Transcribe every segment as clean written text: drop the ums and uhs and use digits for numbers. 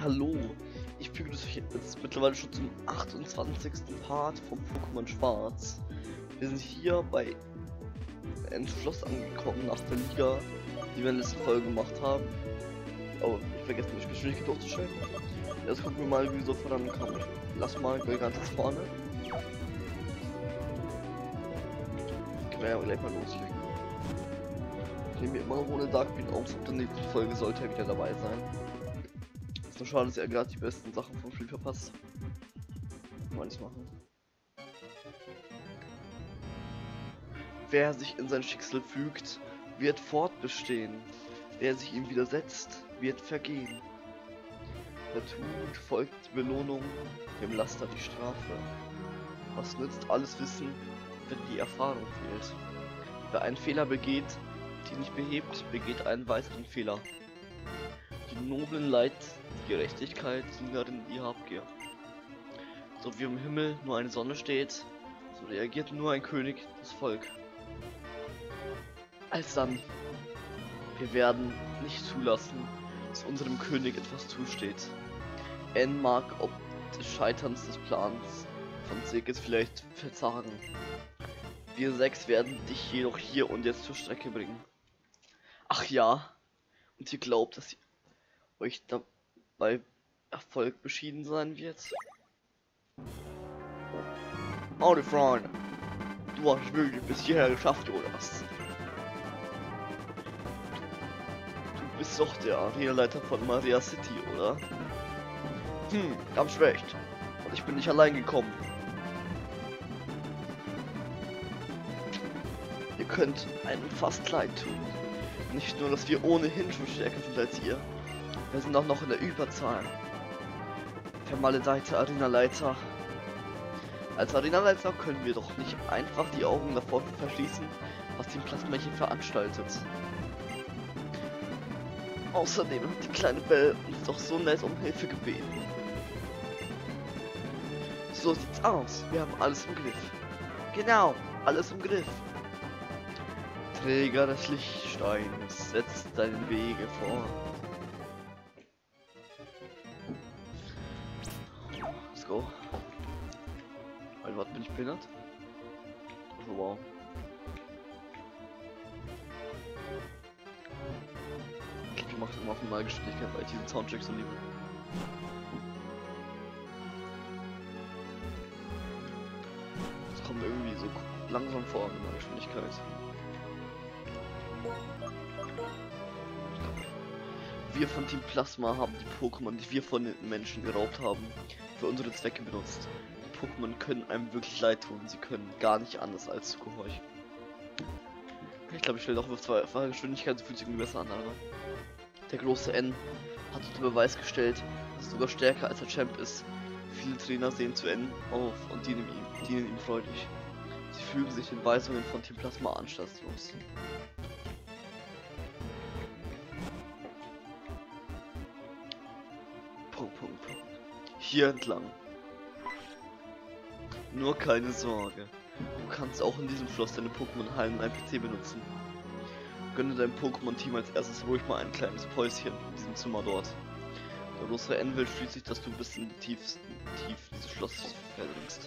Hallo, ich begrüße euch jetzt mittlerweile schon zum 28. Part von Pokémon Schwarz. Wir sind hier bei Endschloss angekommen nach der Liga, die wir in der letzten Folge gemacht haben. Oh, ich vergesse nicht, Geschwindigkeit hochzustellen. Jetzt gucken wir mal, wie wir so vorankommen. Lass mal ganz vorne. Können wir ja gleich mal loslegen. Ich nehme immer noch ohne Darkbeam auf, ab der nächsten Folge sollte er wieder dabei sein. Ist nur schade, dass er gerade die besten Sachen vom Spiel verpasst. Mal nicht machen. Wer sich in sein Schicksal fügt, wird fortbestehen. Wer sich ihm widersetzt, wird vergehen. Der Tugend folgt die Belohnung, dem Laster die Strafe. Was nützt alles Wissen, wenn die Erfahrung fehlt? Wer einen Fehler begeht, die nicht behebt, begeht einen weiteren Fehler. Die Noblen leiht die Gerechtigkeit, Siegerin die Habgier. So wie im Himmel nur eine Sonne steht, so reagiert nur ein König das Volk. Alsdann, wir werden nicht zulassen, dass unserem König etwas zusteht. N mag ob des Scheiterns des Plans von Segis vielleicht verzagen. Wir 6 werden dich jedoch hier und jetzt zur Strecke bringen. Ach ja, und ihr glaubt, dass euch dabei Erfolg beschieden sein wird? Oh, die Freunde, du hast wirklich bis hierher geschafft, Jonas. Du bist doch der Arenaleiter von Maria City, oder? Ganz schlecht. Und ich bin nicht allein gekommen. Ihr könnt einem fast leid tun. Nicht nur, dass wir ohnehin schon stärker sind als ihr. Wir sind auch noch in der Überzahl. Vermaledeite Arenaleiter. Als Arenaleiter können wir doch nicht einfach die Augen davor verschließen, was Team Plasma hier veranstaltet. Außerdem hat die kleine Belle uns doch so nett um Hilfe gebeten. So sieht's aus. Wir haben alles im Griff. Genau, alles im Griff. Träger des Lichtsteins, setzt deinen Wege fort. Let's go. Alter, was, bin ich behindert? Oh, wow. Ich mach das mal auf Normalgeschwindigkeit, weil ich diesen Soundtrack so liebe. Das kommt irgendwie so langsam vor in der Geschwindigkeit. Wir von Team Plasma haben die Pokémon, die wir von den Menschen geraubt haben, für unsere Zwecke benutzt. Die Pokémon können einem wirklich leid tun, sie können gar nicht anders als zu gehorchen. Ich glaube, ich stelle doch auf zweifache Geschwindigkeit, so fühlt sich irgendwie besser an, oder? Der große N hat unter Beweis gestellt, dass er sogar stärker als der Champ ist. Viele Trainer sehen zu N auf und dienen ihm freudig. Sie fügen sich den Weisungen von Team Plasma anstandslos. Punkt. Hier entlang. Nur keine Sorge. Du kannst auch in diesem Schloss deine Pokémon heilen und einen PC benutzen. Gönne deinem Pokémon-Team als erstes ruhig mal ein kleines Päuschen in diesem Zimmer dort. Der große N will schließlich, dass du bis in die tiefsten Tiefen dieses Schlosses verlinkst.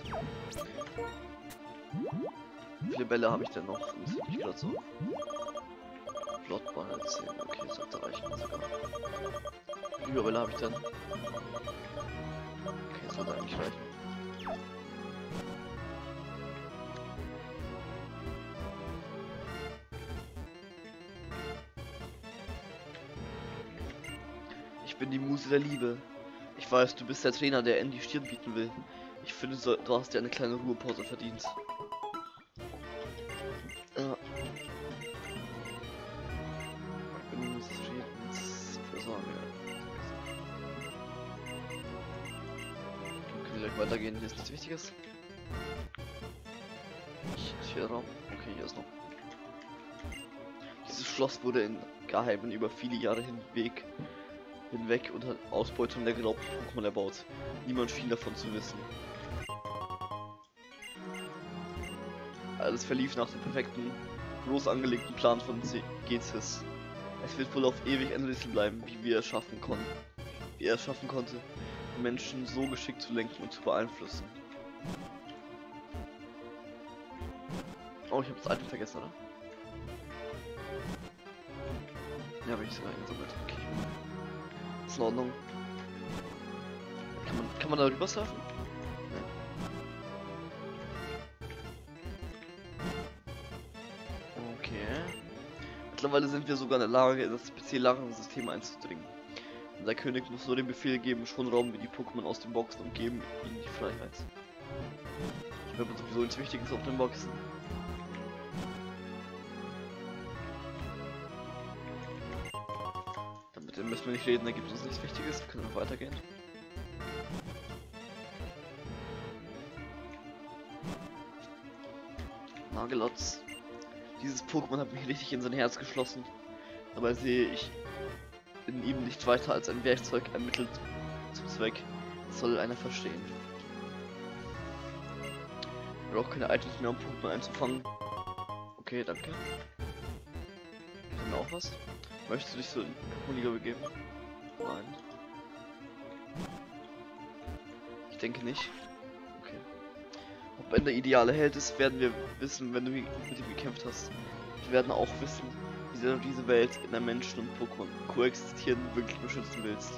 Wie viele Bälle habe ich denn noch? Das ist mich gerade so. Blottball 10, okay, das sollte reichen sogar. Wie viele Bälle habe ich dann? Okay, das sollte eigentlich reichen. Ich bin die Muse der Liebe. Ich weiß, du bist der Trainer, der N die Stirn bieten will. Ich finde, du hast dir eine kleine Ruhepause verdient. Ich bin des Friedens Fürsorge. Dann können wir gleich weitergehen. Hier ist nichts Wichtiges. Hier Raum. Okay, hier ist noch. Dieses Schloss wurde in Geheimen über viele Jahre hinweg unter Ausbeutung der geraubten Pokémon erbaut. Niemand schien davon zu wissen. Alles verlief nach dem perfekten, groß angelegten Plan von Gezis. Es wird wohl auf ewig ein Rätsel bleiben, wie wir es schaffen konnten. wie er es schaffen konnte, die Menschen so geschickt zu lenken und zu beeinflussen. Oh, ich habe das Item vergessen, oder? Ja, habe ich sogar eingesammelt. Okay. Ist in Ordnung. Kann man da rüber surfen? Ja. Okay. Mittlerweile sind wir sogar in der Lage, in das PC-Lagerungssystem einzudringen. Unser König muss nur den Befehl geben, schon rauben wir die Pokémon aus den Boxen und geben ihnen die Freiheit. Ich glaube sowieso nichts Wichtiges auf den Boxen. Damit müssen wir nicht reden, da gibt es nichts Wichtiges. Wir können noch weitergehen. Nagelotz. Dieses Pokémon hat mich richtig in sein Herz geschlossen. Dabei sehe ich in ihm nicht weiter als ein Werkzeug, ein Mittel zum Zweck. Das soll einer verstehen. Ich brauche keine Items mehr, um Pokémon einzufangen. Okay, danke. Haben wir auch was? Möchtest du dich so in Pokémon-Liga begeben? Nein. Ich denke nicht. Okay. Ob Ben der ideale Held ist, werden wir wissen, wenn du mit ihm gekämpft hast. Wir werden auch wissen, wie du diese Welt in der Menschen und Pokémon koexistieren wirklich beschützen willst.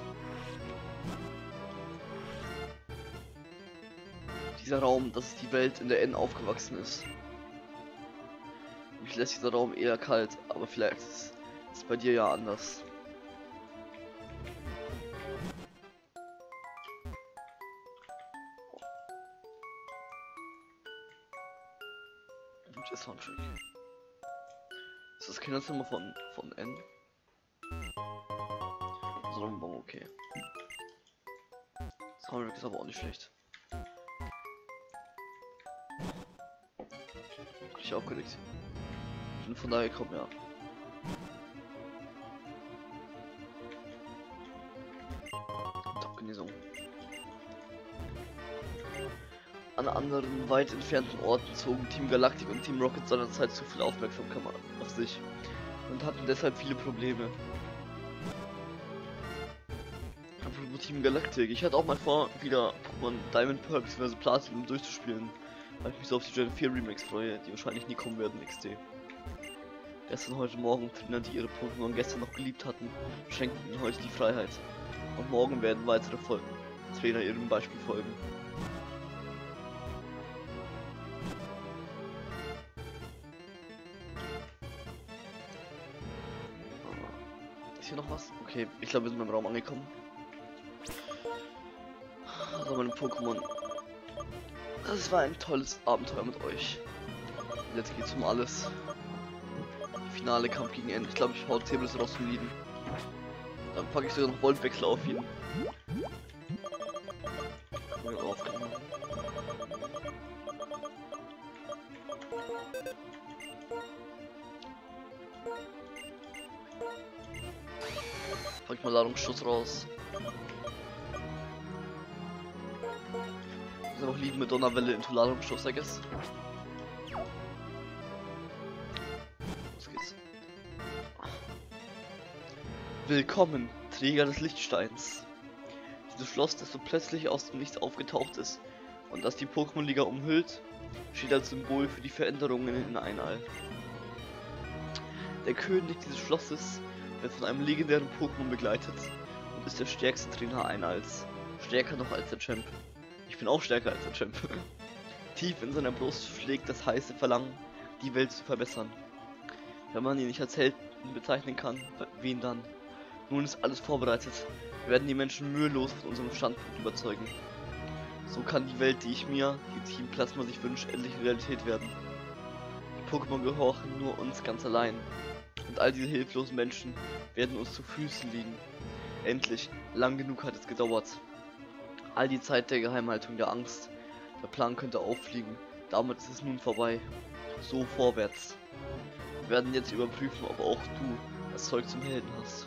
Dieser Raum, das ist die Welt, in der N aufgewachsen ist. Mich lässt dieser Raum eher kalt, aber vielleicht ist es bei dir ja anders. Und der Soundtrack. Ist das Kinderzimmer von N? So, okay. Soundtrack ist aber auch nicht schlecht. Ich aufgelegt. Ich bin von daher gekommen, ja. Top-Genesung. An anderen, weit entfernten Orten zogen Team Galactic und Team Rocket seinerzeit zu viel Aufmerksamkeit auf sich und hatten deshalb viele Probleme. Apropos Team Galactic, ich hatte auch mal vor, wieder Pokémon Diamond Pearl bzw. Platinum durchzuspielen, weil ich mich so auf die Gen 4 Remakes freue, die wahrscheinlich nie kommen werden, XD. Gestern, heute Morgen, Trainer, die ihre Pokémon gestern noch geliebt hatten, schenkten ihnen heute die Freiheit. Und morgen werden weitere Trainer ihrem Beispiel folgen. Ist hier noch was? Okay, ich glaube, wir sind beim Raum angekommen. Also meine Pokémon. Das war ein tolles Abenteuer mit euch. Jetzt geht's um alles. Finale Kampf gegen N. Ich glaube, ich hau Tebels raus zum Lieden. Dann packe ich sogar noch Voltwechsel auf ihn. Pack ich mal Ladungsschuss raus. Ich muss auch Lieden mit Donnerwelle into Ladungsschuss, I guess. Willkommen, Träger des Lichtsteins. Dieses Schloss, das so plötzlich aus dem Nichts aufgetaucht ist und das die Pokémon-Liga umhüllt, steht als Symbol für die Veränderungen in Einall. Der König dieses Schlosses wird von einem legendären Pokémon begleitet und ist der stärkste Trainer Einalls. Stärker noch als der Champ. Ich bin auch stärker als der Champ. Tief in seiner Brust schlägt das heiße Verlangen, die Welt zu verbessern. Wenn man ihn nicht als Helden bezeichnen kann, wen dann? Nun ist alles vorbereitet. Wir werden die Menschen mühelos von unserem Standpunkt überzeugen. So kann die Welt, die Team Plasma sich wünscht, endlich Realität werden. Die Pokémon gehorchen nur uns ganz allein. Und all diese hilflosen Menschen werden uns zu Füßen liegen. Endlich, lang genug hat es gedauert. All die Zeit der Geheimhaltung, der Angst. Der Plan könnte auffliegen. Damit ist es nun vorbei. So vorwärts. Wir werden jetzt überprüfen, ob auch du das Zeug zum Helden hast.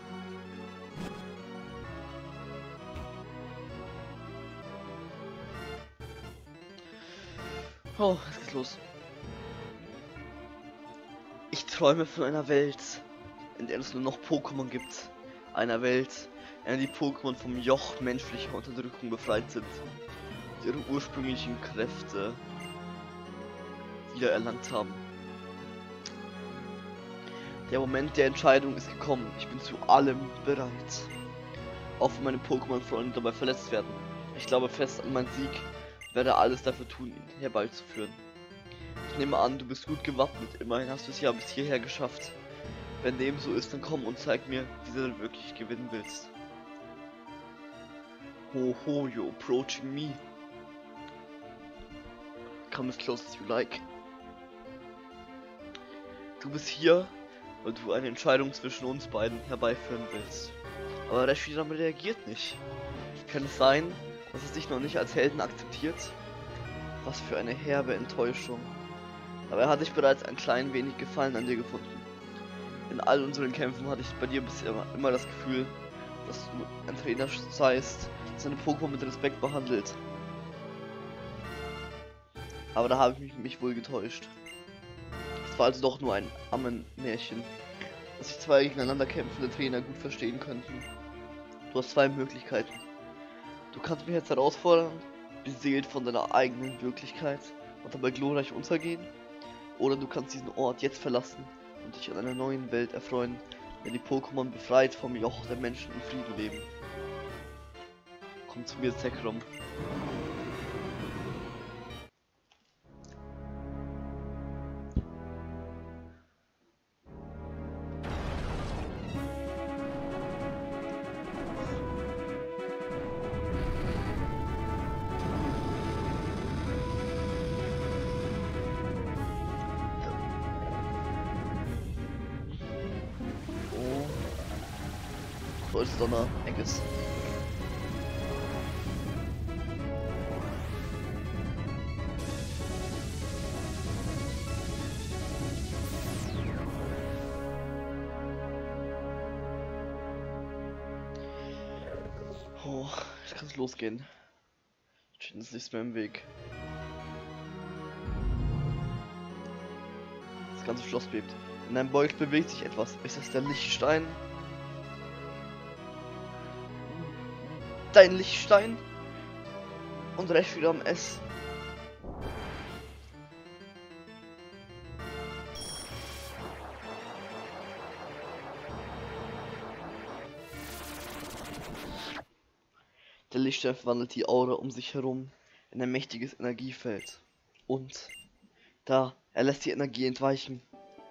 Oh, es geht los. Ich träume von einer Welt, in der es nur noch Pokémon gibt. Einer Welt, wenn die Pokémon vom Joch menschlicher Unterdrückung befreit sind, ihre ursprünglichen Kräfte wieder erlangt haben. Der Moment der Entscheidung ist gekommen. Ich bin zu allem bereit. Auch wenn meine Pokémon-Freunde dabei verletzt werden. Ich glaube fest an meinen Sieg, werde alles dafür tun, ihn herbeizuführen. Ich nehme an, du bist gut gewappnet. Immerhin hast du es ja bis hierher geschafft. Wenn dem so ist, dann komm und zeig mir, wie du wirklich gewinnen willst. Ho ho, you're approaching me. Come as close as you like. Du bist hier, weil du eine Entscheidung zwischen uns beiden herbeiführen willst. Aber Reshiram reagiert nicht. Kann es sein, dass es dich noch nicht als Helden akzeptiert? Was für eine herbe Enttäuschung. Aber er hat dich bereits ein klein wenig Gefallen an dir gefunden. In all unseren Kämpfen hatte ich bei dir bisher immer das Gefühl, dass du ein Trainer seist, der seine Pokémon mit Respekt behandelt. Aber da habe ich mich wohl getäuscht. Es war also doch nur ein Ammenmärchen, dass sich zwei gegeneinander kämpfende Trainer gut verstehen könnten. Du hast zwei Möglichkeiten. Du kannst mich jetzt herausfordern, beseelt von deiner eigenen Wirklichkeit und dabei glorreich untergehen. Oder du kannst diesen Ort jetzt verlassen und dich an einer neuen Welt erfreuen, in der die Pokémon befreit vom Joch der Menschen in Frieden leben. Komm zu mir, Zekrom. Donner, Egges. Oh, jetzt kann es losgehen. Steht uns nichts mehr im Weg. Das ganze Schloss bebt. In einem Beutel bewegt sich etwas. Ist das der Lichtstein? Dein Lichtstein? Und recht wieder am S. Der Lichtstein verwandelt die Aura um sich herum in ein mächtiges Energiefeld. Und da, er lässt die Energie entweichen.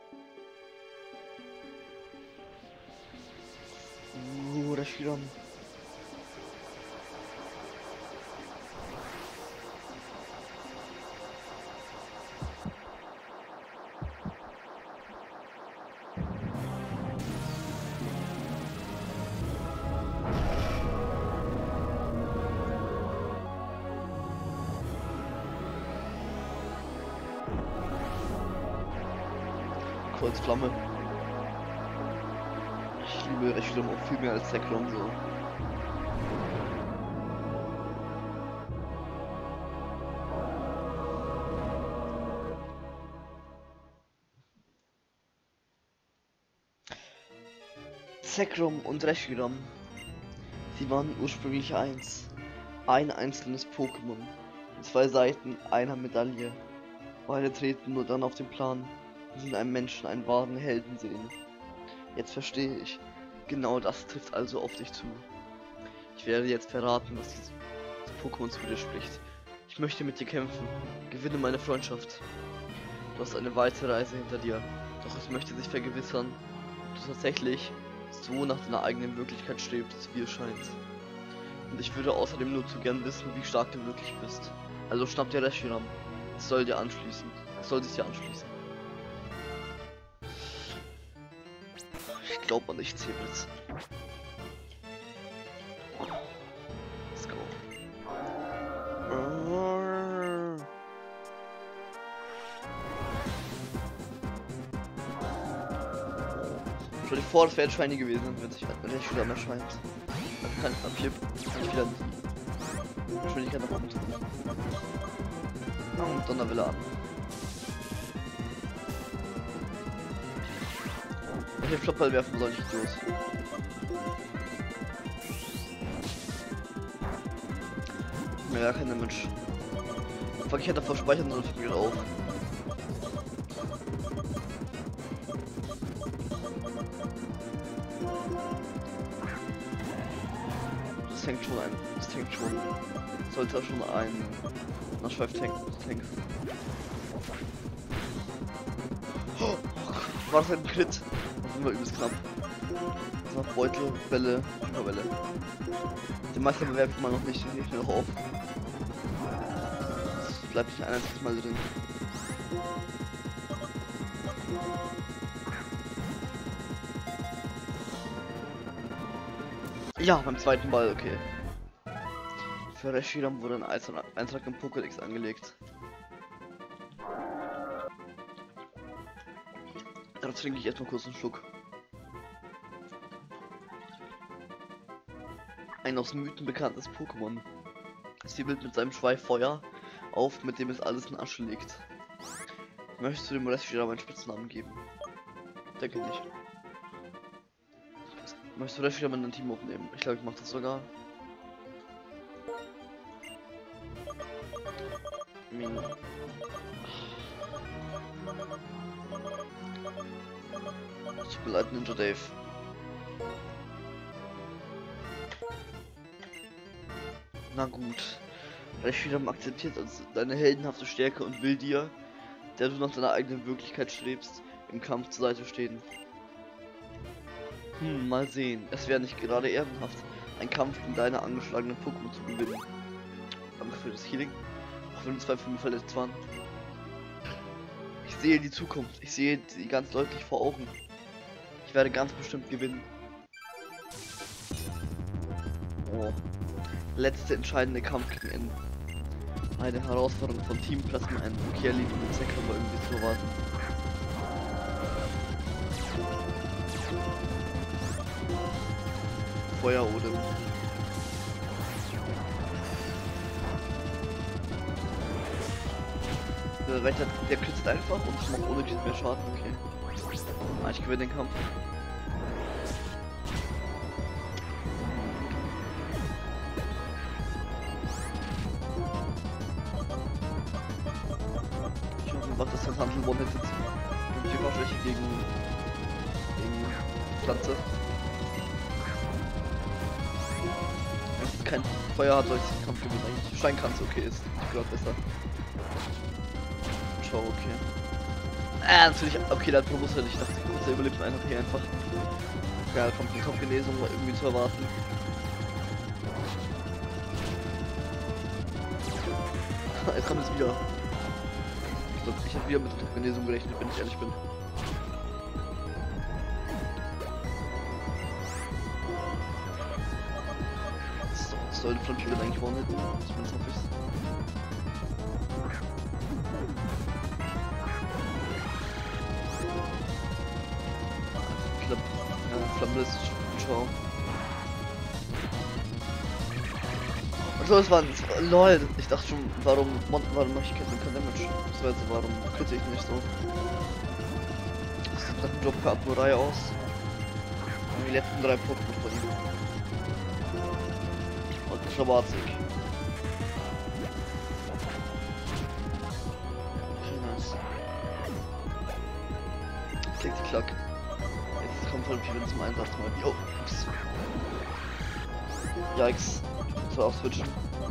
Recht wieder am. Kreuzflamme. Ich liebe Reshiram auch viel mehr als Zekrom so. Zekrom und Reshiram, sie waren ursprünglich eins. Ein einzelnes Pokémon. Zwei Seiten einer Medaille. Beide treten nur dann auf den Plan, wenn sie in einem Menschen einen wahren Helden sehen. Jetzt verstehe ich. Genau das trifft also auf dich zu. Ich werde jetzt verraten, was dieses Pokémon zu dir spricht. Ich möchte mit dir kämpfen. Gewinne meine Freundschaft. Du hast eine weite Reise hinter dir. Doch ich möchte sich vergewissern, ob du tatsächlich so nach deiner eigenen Wirklichkeit strebst, wie es scheint. Und ich würde außerdem nur zu gern wissen, wie stark du wirklich bist. Also schnapp dir Reshiram. Es soll dir anschließen. Es soll sich dir anschließen. Ich glaube an dich, Zebritz. Let's go. Stell dir vor, das wäre ein Shiny gewesen, wenn sich Reshiram erscheint. Dann kann ab hier wieder die Geschwindigkeit nach oben tun. Und Donnerwelle an. Ich den Flopball werfen soll, ich los. mir gar kein Damage. Fuck, ich hätte davor speichern sollen, fällt mir gerade auf. Das hängt schon ein. Das hängt schon. Sollte schon ein Naschweif tank. Oh, war das ein Crit? Das war übelst knapp. Das war Beutel, Welle, Welle. Den Meister bewerbe ich mal noch nicht, den nehme ich mir noch auf. Das bleibt nicht ein einziges Mal drin. Ja, beim zweiten Ball, okay. Für Reshiram wurde ein Eintrag im Pokédex angelegt. Da trinke ich erstmal kurz einen Schluck. Ein aus Mythen bekanntes Pokémon. Es wirbelt mit seinem Schweif Feuer auf, mit dem es alles in Asche legt. Möchtest du dem Reshiram einen Spitznamen geben? Denke nicht. Möchtest du Reshiram in ein Team aufnehmen? Ich glaube, ich mache das sogar. Tut mir leid, Ninja Dave. Na gut. Reshiram akzeptiert also deine heldenhafte Stärke und will dir, der du nach deiner eigenen Wirklichkeit strebst, im Kampf zur Seite stehen. Mal sehen. Es wäre nicht gerade ehrenhaft, einen Kampf gegen deine angeschlagenen Pokémon zu gewinnen. Danke für das Healing. Auch wenn 2 von mir verletzt waren. Ich sehe die Zukunft. Ich sehe sie ganz deutlich vor Augen. Ich werde ganz bestimmt gewinnen. Oh. Letzte entscheidende Kampf gegen Ende. Eine Herausforderung von Team Plasma N. Okay, er liegt mit Sektor aber irgendwie zu erwarten. Feuer Odin. Der kürzt einfach und ich mache ohne mehr Schaden, okay. Ich gewinne den Kampf. Ich hoffe, was das Handel One jetzt. Und hier war welche gegen Pflanze. Wenn es kein Feuer hat, soll ich den Kampf gewinnen eigentlich. Steinkranz okay ist. Ich glaube besser. Ciao, okay. Natürlich, okay, der hat bewusst nicht. Ich dachte kurz, der überlebt einfach hier einfach. Ja, da kommt die Top-Genesung irgendwie zu erwarten. Jetzt kommt es wieder. Ich glaube, ich habe wieder mit der Top-Genesung gerechnet, wenn ich ehrlich bin. Das sollte von Spielen eigentlich gewonnen hätten. Zumindest hoffe ich's. Flamme ist schau. Und so, es war lol. Ich dachte schon, warum mache ich kein Damage? Das war jetzt, warum kritte ich nicht so? Das sieht nach dem Job für Abnurei aus. Und die letzten 3 Pokémon von ihm. Und Schwarzig. Nice. Klickt die Klack. Kommt voll viel zum Einsatz mal. Jo, ups. Yikes. Soll auch switchen.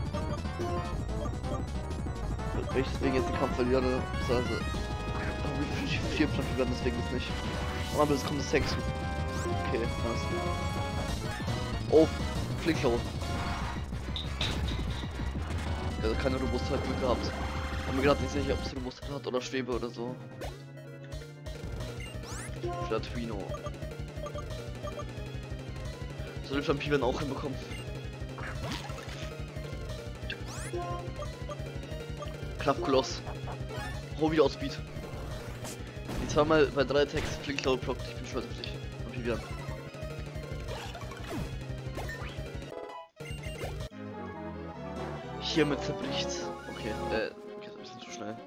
Wenn ich deswegen jetzt den Kampf verliere, also wie viel Pflanzen werden deswegen jetzt nicht. Aber es kommt das Sex. Okay, nice. Oh, Flicklow. Also keine Robustheit gut gehabt. Ich bin mir gerade nicht sicher, ob es Robustheit hat oder Schwebe oder so. Flatwino. Soll ich Vampiren auch hinbekommen? Knapp Koloss. Hau wieder aus Speed. Die zweimal bei 3 Attacks Flink Cloud blockt. Ich bin stolz auf dich. Vampiren. Hiermit zerbricht. Okay, okay, das ist ein bisschen zu schnell.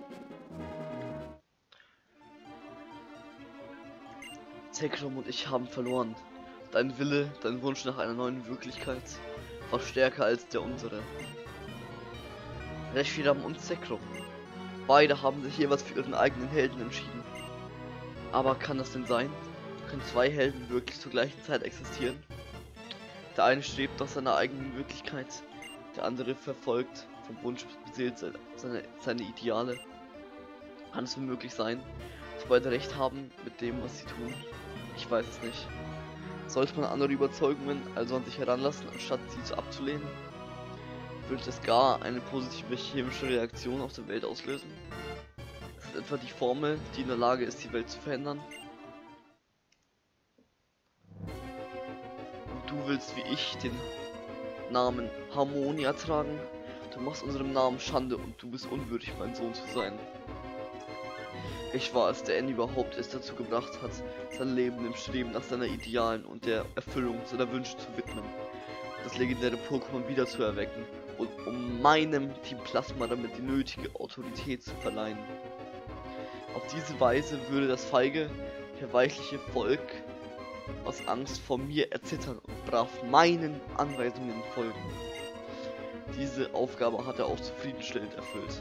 Zekrom und ich haben verloren. Dein Wille, dein Wunsch nach einer neuen Wirklichkeit war stärker als der unsere. Reshiram und Sekrom. Beide haben sich jeweils für ihren eigenen Helden entschieden. Aber kann das denn sein? Können zwei Helden wirklich zur gleichen Zeit existieren? Der eine strebt nach seiner eigenen Wirklichkeit, der andere verfolgt vom Wunsch beseelt seine Ideale. Kann es möglich sein, dass beide recht haben mit dem, was sie tun? Ich weiß es nicht. Sollte man andere Überzeugungen also an sich heranlassen, anstatt sie abzulehnen? Würde es gar eine positive chemische Reaktion auf der Welt auslösen? Ist es etwa die Formel, die in der Lage ist, die Welt zu verändern? Und du willst wie ich den Namen Harmonia tragen? Du machst unserem Namen Schande und du bist unwürdig, mein Sohn zu sein. Ich war es, der N überhaupt es dazu gebracht hat, sein Leben im Streben nach seiner Idealen und der Erfüllung seiner Wünsche zu widmen, das legendäre Pokémon wieder zu erwecken und um meinem Team Plasma damit die nötige Autorität zu verleihen. Auf diese Weise würde das feige, verweichliche Volk aus Angst vor mir erzittern und brav meinen Anweisungen folgen. Diese Aufgabe hat er auch zufriedenstellend erfüllt.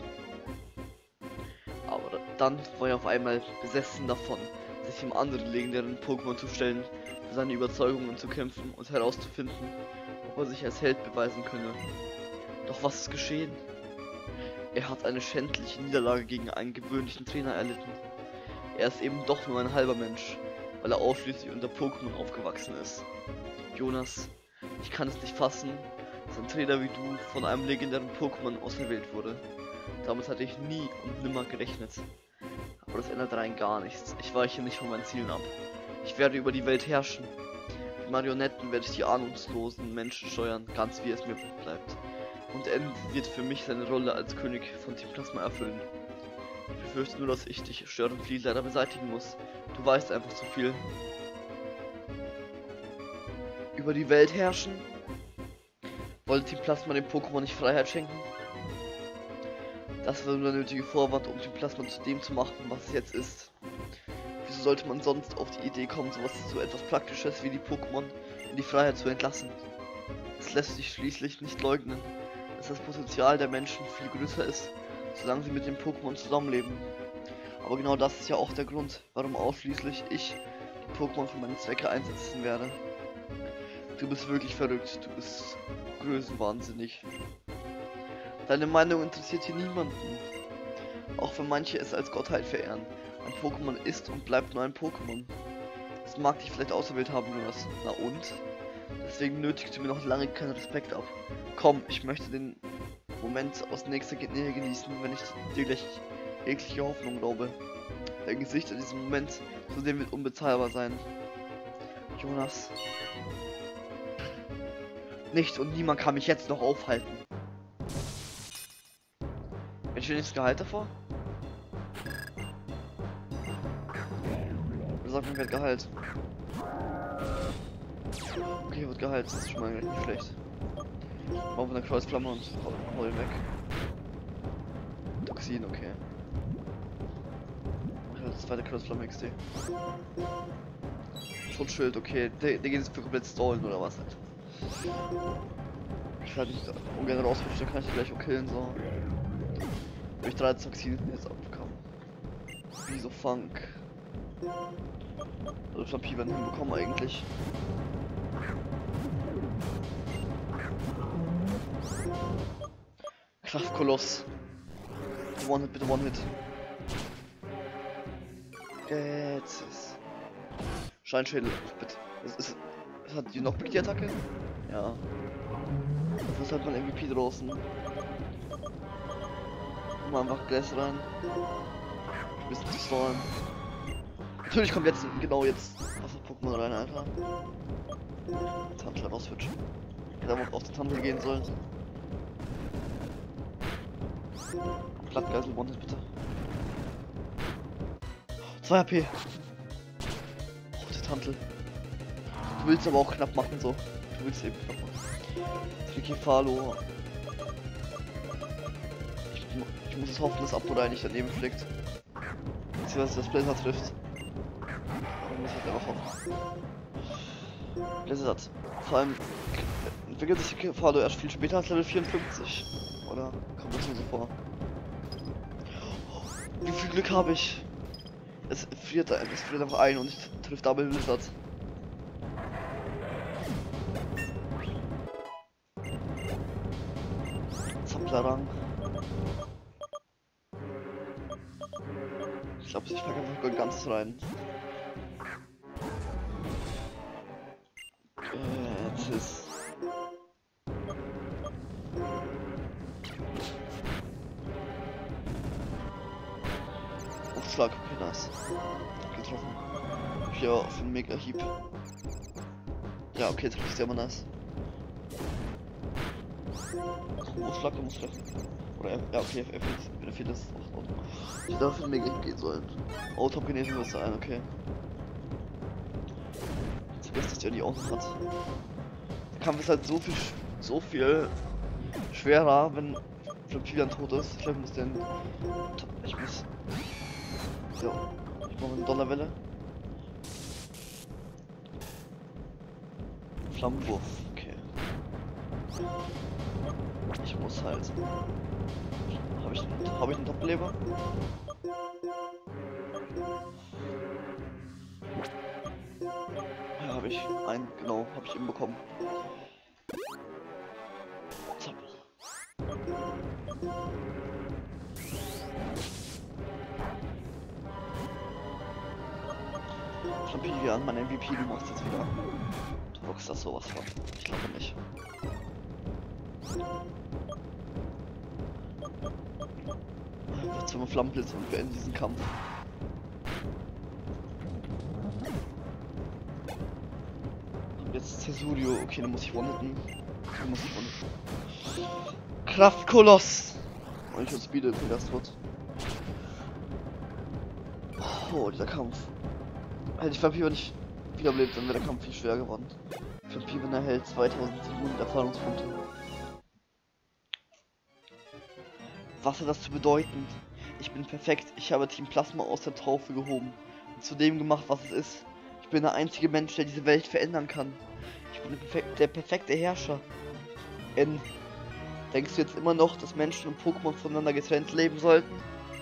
Aber dann war er auf einmal besessen davon, sich dem anderen legendären Pokémon zu stellen, für seine Überzeugungen zu kämpfen und herauszufinden, ob er sich als Held beweisen könne. Doch was ist geschehen? Er hat eine schändliche Niederlage gegen einen gewöhnlichen Trainer erlitten. Er ist eben doch nur ein halber Mensch, weil er ausschließlich unter Pokémon aufgewachsen ist. Jonas, ich kann es nicht fassen, dass ein Trainer wie du von einem legendären Pokémon auserwählt wurde. Damit hatte ich nie und nimmer gerechnet. Aber das ändert rein gar nichts. Ich weiche nicht von meinen Zielen ab. Ich werde über die Welt herrschen. Mit Marionetten werde ich die ahnungslosen Menschen steuern, ganz wie es mir bleibt. Und N wird für mich seine Rolle als König von Team Plasma erfüllen. Ich befürchte nur, dass ich dich störend viel leider beseitigen muss. Du weißt einfach zu viel. Über die Welt herrschen? Wollte Team Plasma dem Pokémon nicht Freiheit schenken? Das war nur der nötige Vorwand, um Team Plasma zu dem zu machen, was es jetzt ist. Wieso sollte man sonst auf die Idee kommen, so etwas Praktisches wie die Pokémon in die Freiheit zu entlassen? Es lässt sich schließlich nicht leugnen, dass das Potenzial der Menschen viel größer ist, solange sie mit dem Pokémon zusammenleben. Aber genau das ist ja auch der Grund, warum ausschließlich ich die Pokémon für meine Zwecke einsetzen werde. Du bist wirklich verrückt, du bist größenwahnsinnig. Deine Meinung interessiert hier niemanden. Auch wenn manche es als Gottheit verehren. Ein Pokémon ist und bleibt nur ein Pokémon. Es mag dich vielleicht auserwählt haben, Jonas. Na und? Deswegen nötigst du mir noch lange keinen Respekt ab. Komm, ich möchte den Moment aus nächster Nähe genießen, wenn ich dir gleich jegliche Hoffnung glaube. Dein Gesicht in diesem Moment zu sehen wird unbezahlbar sein. Jonas. Nichts und niemand kann mich jetzt noch aufhalten. Ich will nichts Gehalt davor? Sag mir, wer Gehalt. Okay, wird Gehalt, das ist schon mal nicht schlecht. Machen wir eine Kreuzflamme und hau ihn weg. Toxin, okay. Ja, das zweite Kreuzflamme XD. Schutzschild, okay. Der geht jetzt für komplett stallen oder was halt. Ich werde nicht ungern rausrutschen, dann kann ich die gleich auch killen, so. Wenn ich 3 Toxin jetzt abbekommen. Wieso Funk? Also Flampi werden hinbekommen eigentlich. Kraftkoloss. One-Hit, bitte One-Hit. Jetzt ist. Scheinschädel, bitte. Es hat die noch die Attacke? Ja. Das ist halt mein MVP draußen. Mal einfach Gläser rein. Ein bisschen zu stallen. Natürlich kommt jetzt, genau jetzt, Wasser-Pokémon rein, Alter. Tantel rauswitschen. Hätte aber auf den Tantel gehen sollen. Plattgeisel, One-Hit bitte. 2 HP. Oh, der Tantel. Du willst aber auch knapp machen, so. Du willst eben knapp machen. Trikefalo. Ich muss es hoffen, dass Apodai nicht daneben fliegt. Beziehungsweise das Blazer trifft. Ich muss halt einfach hoffen. Blizzard. Vor allem entwickelt sich Trikefalo erst viel später als Level 54. Oder kommt das nur so vor? Wie viel Glück habe ich? Es friert einfach ein und ich trifft Double Blizzard. Sammlerrang. Ich glaube, ich packe einfach Gold ganz rein. Jetzt ist. Aufschlag, okay, nice. Getroffen. Hier auf den Mega-Hieb. Ja, okay, trifft sehr mal nice. Aufschlag, der muss treffen. Oder ja, okay, er fehlt das. Ich darf in den Mega-Hieb gehen sollen. Oh, Top-Genesung muss sein, okay. Ich vergesse, dass der die auch noch hat. Der Kampf ist halt so viel schwerer, wenn Flampian tot ist. Ich muss den. Ich muss. So. Ich mache eine Donnerwelle. Flammenwurf, okay. Ich muss halt. Habe ich einen Doppelleber? Ja, habe ich. Einen, genau, habe ich eben bekommen. Zack. Flampian, mein MVP, du machst jetzt wieder. Du rockst das sowas von. Ich glaube nicht. Wird zum Flammenblitz und beenden diesen Kampf. Und jetzt Tesurio. Okay, dann muss ich one-hitten. Kraftkoloss! Und ich will Speed das tot. Oh, dieser Kampf. Hätte ich Vampir nicht wiederbelebt, dann wäre der Kampf viel schwerer geworden. Vampir erhält 2700 Erfahrungspunkte. Was hat das zu bedeuten? Ich bin perfekt. Ich habe Team Plasma aus der Taufe gehoben und zu dem gemacht, was es ist. Ich bin der einzige Mensch, der diese Welt verändern kann. Ich bin der perfekte Herrscher. N. Denkst du jetzt immer noch, dass Menschen und Pokémon voneinander getrennt leben sollten?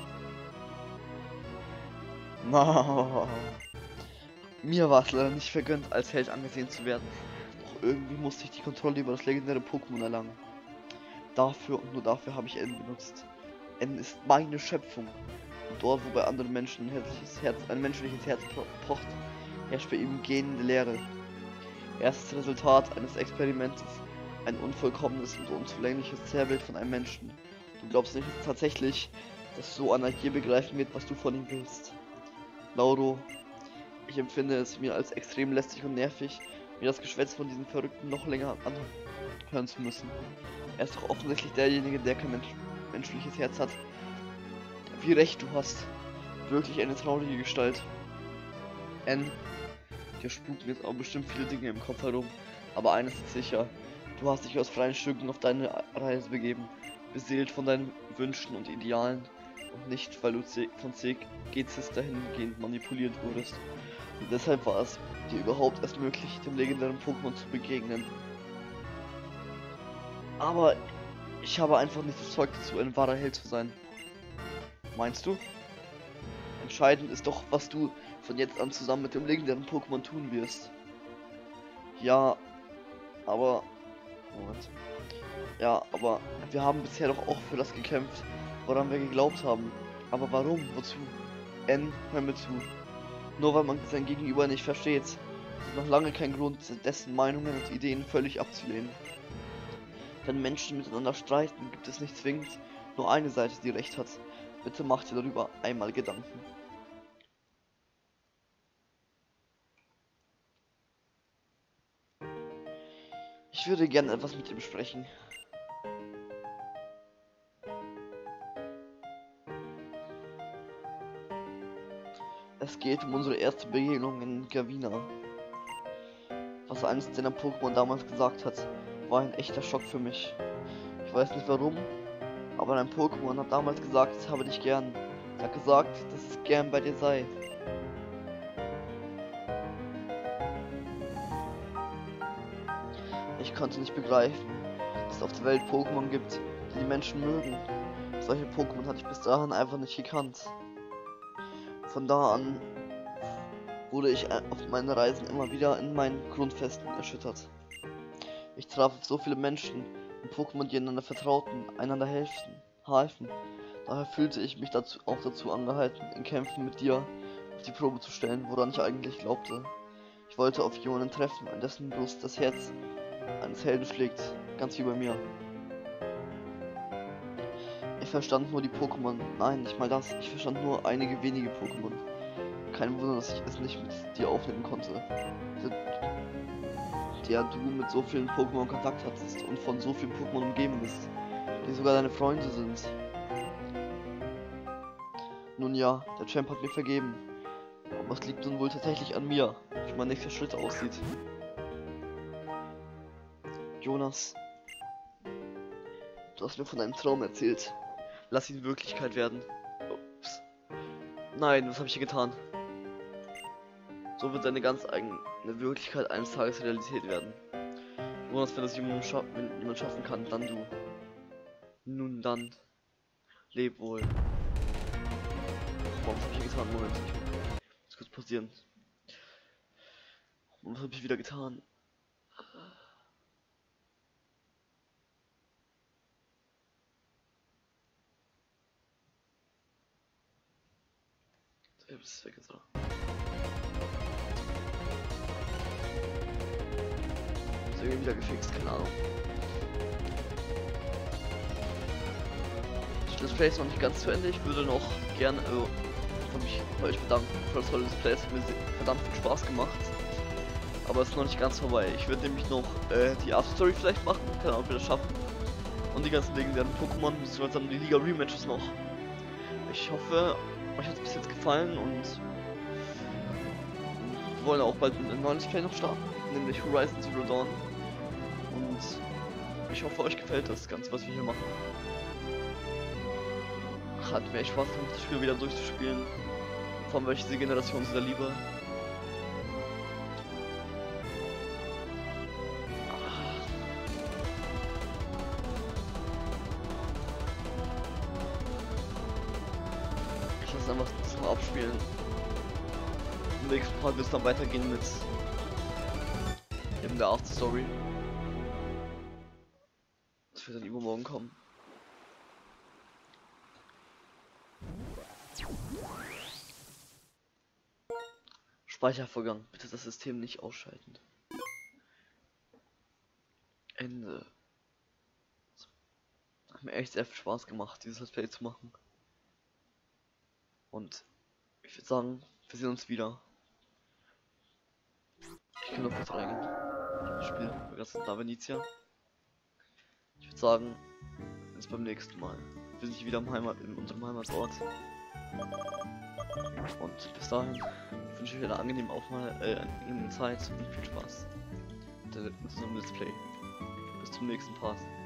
No. Mir war es leider nicht vergönnt, als Held angesehen zu werden. Doch irgendwie musste ich die Kontrolle über das legendäre Pokémon erlangen. Dafür und nur dafür habe ich N benutzt. N ist meine Schöpfung. Und dort, wo bei anderen Menschen ein menschliches Herz pocht, herrscht bei ihm gähnende Leere. Er ist das Resultat eines Experimentes, ein unvollkommenes und unzulängliches Zerrbild von einem Menschen. Du glaubst nicht tatsächlich, dass so einer je begreifen wird, was du von ihm willst. Lauro, ich empfinde es mir als extrem lästig und nervig, mir das Geschwätz von diesen Verrückten noch länger anhören zu müssen. Er ist doch offensichtlich derjenige, der kein menschliches Herz hat. Wie recht du hast. Wirklich eine traurige Gestalt. N. Dir spuken jetzt auch bestimmt viele Dinge im Kopf herum. Aber eines ist sicher. Du hast dich aus freien Stücken auf deine Reise begeben. Beseelt von deinen Wünschen und Idealen. Und nicht, weil du von C-Gezis dahingehend manipuliert wurdest. Und deshalb war es dir überhaupt erst möglich, dem legendären Pokémon zu begegnen. Aber ich habe einfach nicht das Zeug dazu, ein wahrer Held zu sein. Meinst du? Entscheidend ist doch, was du von jetzt an zusammen mit dem legendären Pokémon tun wirst. Ja, aber... Moment. Ja, aber wir haben bisher doch auch für das gekämpft, woran wir geglaubt haben. Aber warum? Wozu? N, hör mir zu. Nur weil man sein Gegenüber nicht versteht, ist noch lange kein Grund, dessen Meinungen und Ideen völlig abzulehnen. Wenn Menschen miteinander streiten, gibt es nicht zwingend nur eine Seite, die recht hat. Bitte mach dir darüber einmal Gedanken. Ich würde gerne etwas mit dir besprechen. Es geht um unsere erste Begegnung in Gavina. Was eines deiner Pokémon damals gesagt hat, war ein echter Schock für mich. Ich weiß nicht warum, aber dein Pokémon hat damals gesagt, es habe dich gern. Er hat gesagt, dass es gern bei dir sei. Ich konnte nicht begreifen, dass es auf der Welt Pokémon gibt, die die Menschen mögen. Solche Pokémon hatte ich bis dahin einfach nicht gekannt. Von da an wurde ich auf meinen Reisen immer wieder in meinen Grundfesten erschüttert. Ich traf auf so viele Menschen und Pokémon, die einander vertrauten, einander halfen. Daher fühlte ich mich dazu angehalten, in Kämpfen mit dir auf die Probe zu stellen, woran ich eigentlich glaubte. Ich wollte auf jemanden treffen, an dessen Brust das Herz eines Helden schlägt, ganz wie bei mir. Ich verstand nur die Pokémon, nein, nicht mal das, ich verstand nur einige wenige Pokémon. Kein Wunder, dass ich es nicht mit dir aufnehmen konnte. Der du mit so vielen Pokémon Kontakt hattest und von so vielen Pokémon umgeben bist, die sogar deine Freunde sind. Nun ja, der Champ hat mir vergeben. Aber es liegt nun wohl tatsächlich an mir, wie mein nächster Schritt aussieht. Jonas, du hast mir von einem Traum erzählt. Lass ihn Wirklichkeit werden. Ups. Nein, was habe ich hier getan? So wird seine ganz eigene Wirklichkeit eines Tages Realität werden. Jonas, wenn das jemand schaffen kann, dann du. Nun dann, leb wohl. Was habe ich hier getan? Moment, das kurz passieren. Was habe ich wieder getan? Selbst ist weg jetzt, oder? Ist irgendwie wieder gefixt, keine Ahnung. Das Display ist noch nicht ganz zu Ende. Ich würde noch gerne mich bei euch bedanken für das tolle Display. Es hat mir verdammt viel Spaß gemacht. Aber es ist noch nicht ganz vorbei. Ich würde nämlich noch die Afterstory vielleicht machen. Keine Ahnung, ob wir das schaffen. Und die ganzen legendären Pokémon, beziehungsweise dann die Liga Rematches noch. Ich hoffe, euch hat es bis jetzt gefallen und wir wollen auch bald mit einem neuen Display noch starten, nämlich Horizon Zero Dawn. Und ich hoffe, euch gefällt das Ganze, was wir hier machen. Hat mir echt Spaß gemacht, das Spiel wieder durchzuspielen. Vor allem, weil ich diese Generation sehr liebe. Ich lasse einfach das mal abspielen. Im nächsten Part wird es dann weitergehen mit eben der After Story. Das wird dann übermorgen kommen. Speichervorgang. Bitte das System nicht ausschalten. Ende. Hat mir echt sehr viel Spaß gemacht, dieses Let's Play zu machen. Und ich würde sagen, wir sehen uns wieder. Ich kann noch kurz reingehen. Das Spiel, das ist da Venezia. Ich würde sagen, bis beim nächsten Mal. Wir sind hier wieder in unserem Heimatort. Und bis dahin wünsche ich euch eine angenehme angenehme Zeit und viel Spaß mit unserem Let's Play. Bis zum nächsten Part.